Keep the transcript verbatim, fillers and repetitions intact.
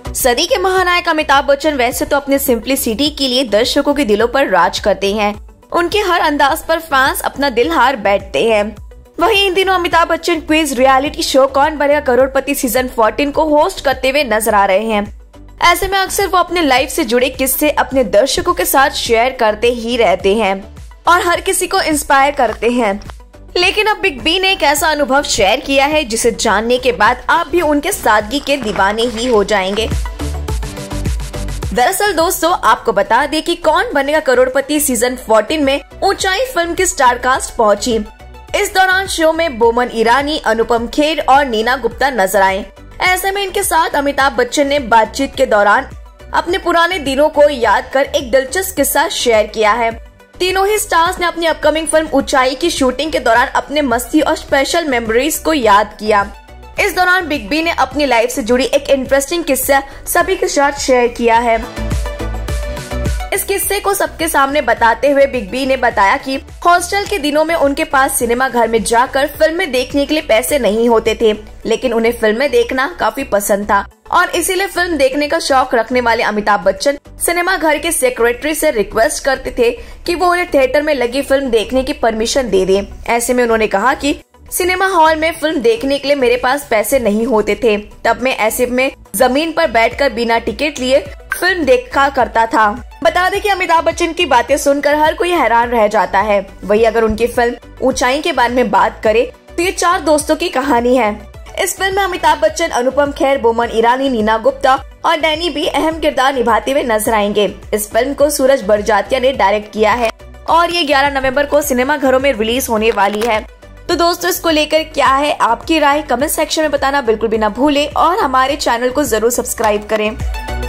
सदी के महानायक अमिताभ बच्चन वैसे तो अपने सिंप्लिसिटी के लिए दर्शकों के दिलों पर राज करते हैं। उनके हर अंदाज पर फैंस अपना दिल हार बैठते हैं। वहीं इन दिनों Amitabh Bachchan quiz reality show Kaun Banega करोड़पति सीजन चौदह को होस्ट करते हुए नजर आ रहे हैं। ऐसे में अक्सर वो अपने लाइफ से जुड़े किस्से अपने दर्शकों के साथ शेयर करते ही रहते हैं और हर किसी को इंस्पायर करते हैं। लेकिन अब बिग बी ने एक ऐसा अनुभव शेयर किया है जिसे जानने के बाद आप भी उनके सादगी के दीवाने ही हो जाएंगे। दरअसल दोस्तों, आपको बता दें कि कौन बनेगा करोड़पति सीजन चौदह में ऊंचाई फिल्म की स्टार कास्ट पहुंची। इस दौरान शो में बोमन ईरानी, अनुपम खेर और नीना गुप्ता नजर आए। ऐसे में इनके साथ अमिताभ बच्चन ने बातचीत के दौरान अपने पुराने दिनों को याद कर एक दिलचस्प किस्सा शेयर किया है। तीनों ही स्टार्स ने अपनी अपकमिंग फिल्म ऊंचाई की शूटिंग के दौरान अपने मस्ती और स्पेशल मेमोरीज को याद किया। इस दौरान बिग बी ने अपनी लाइफ से जुड़ी एक इंटरेस्टिंग किस्सा सभी के साथ शेयर किया है। इस किस्से को सबके सामने बताते हुए बिग बी ने बताया कि हॉस्टल के दिनों में उनके पास सिनेमा घर में जाकर फिल्में देखने के लिए पैसे नहीं होते थे, लेकिन उन्हें फिल्में देखना काफी पसंद था और इसीलिए फिल्म देखने का शौक रखने वाले अमिताभ बच्चन सिनेमा घर के सेक्रेटरी से रिक्वेस्ट करते थे कि वो उन्हें थिएटर में लगी फिल्म देखने की परमिशन दे दें। ऐसे में उन्होंने कहा कि सिनेमा हॉल में फिल्म देखने के लिए मेरे पास पैसे नहीं होते थे, तब मैं ऐसे में जमीन पर बैठकर बिना टिकट लिए फिल्म देखा करता था। बता दें कि अमिताभ बच्चन की बातें सुनकर हर कोई हैरान रह जाता है। वही अगर उनकी फिल्म ऊंचाई के बारे में बात करें तो ये चार दोस्तों की कहानी है। इस फिल्म में अमिताभ बच्चन, अनुपम खेर, बोमन ईरानी, नीना गुप्ता और डैनी भी अहम किरदार निभाते हुए नजर आएंगे। इस फिल्म को सूरज बड़जात्या ने डायरेक्ट किया है और ये ग्यारह नवंबर को सिनेमा घरों में रिलीज होने वाली है। तो दोस्तों, इसको लेकर क्या है आपकी राय, कमेंट सेक्शन में बताना बिल्कुल भी ना भूले और हमारे चैनल को जरूर सब्सक्राइब करें।